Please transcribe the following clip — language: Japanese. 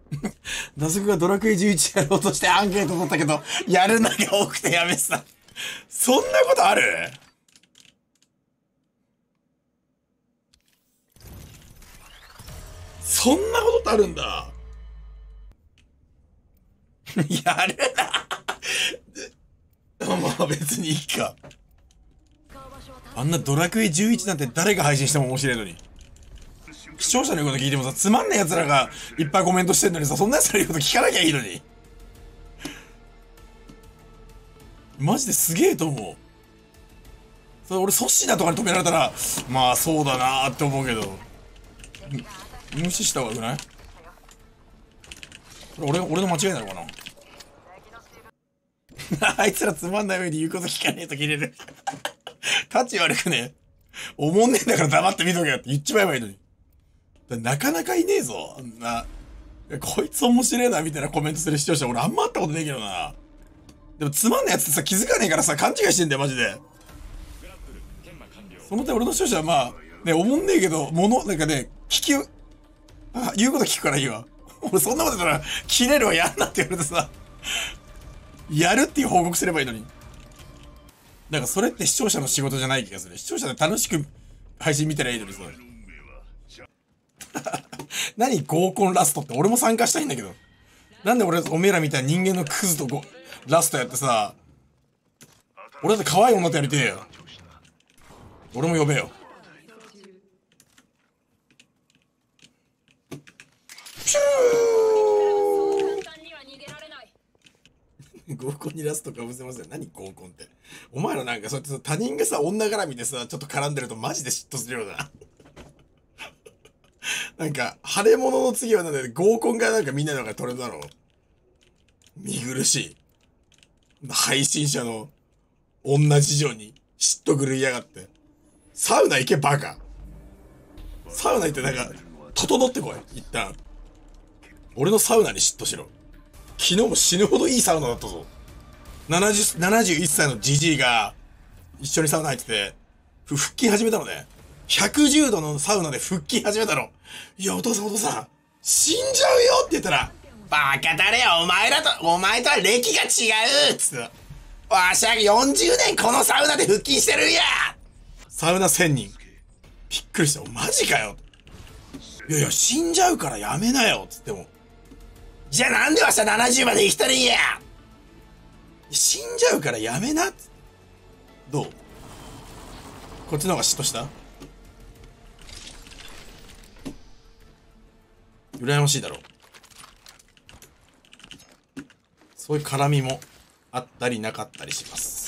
打足がドラクエ11やろうとしてアンケート取ったけど、やるのが多くてやめてた。そんなことある？そんなことってあるんだ。やるな。まあ別にいいか。あんなドラクエ11なんて誰が配信しても面白いのに。視聴者の言うこと聞いてもさ、つまんない奴らがいっぱいコメントしてんのにさ、そんな奴らの言うこと聞かなきゃいいのに。マジですげえと思う。それ俺ソッシーだとかに止められたら、まあそうだなーって思うけど。無視した方がよくない？これ俺の間違いなのかな。あいつらつまんない上に言うこと聞かねえと切れる。タチ悪くね。おもんねえんだから黙って見とけよって言っちまえばいいのに。なかなかいねえぞ。あんな。こいつ面白えなみたいなコメントする視聴者俺あんま会ったことねえけどな。でもつまんないやつってさ気づかねえからさ勘違いしてんだよマジで。その点俺の視聴者はまあ、ね、おもんねえけど、なんかね、言うこと聞くからいいわ。俺そんなこと言ったら、切れるわやんなって言われてさ、やるっていう報告すればいいのに。なんかそれって視聴者の仕事じゃない気がする。視聴者で楽しく配信見たらいいのにさ。何合コンラストって俺も参加したいんだけど。なんで俺、おめえらみたいな人間のクズとラストやってさ、俺だって可愛い女とやりてえよ。俺も呼べよ。ピュー合コンにラストかぶせますよ。何合コンって。お前らなんかそうやってさ、他人がさ、女絡みでさ、ちょっと絡んでるとマジで嫉妬するようだな。なんか、腫れ物の次はなんだよ、合コンがなんかみんなの中で取れるだろう。見苦しい。配信者の女事情に嫉妬狂いやがって。サウナ行けバカ。サウナ行ってなんか、整ってこい。一旦。俺のサウナに嫉妬しろ。昨日も死ぬほどいいサウナだったぞ。71歳のジジイが一緒にサウナ入ってて、腹筋始めたのね。110度のサウナで腹筋始めたの。いや、お父さん、死んじゃうよって言ったら、バカだれよ、お前とは歴が違うつってた。わしゃ40年このサウナで腹筋してるんや。サウナ1000人。びっくりした。マジかよ。いや、死んじゃうからやめなよつっても。じゃあなんでわしゃ70まで生きてるんや。死んじゃうからやめなっつって。どう？こっちの方が嫉妬した？羨ましいだろう。そういう絡みもあったりなかったりします。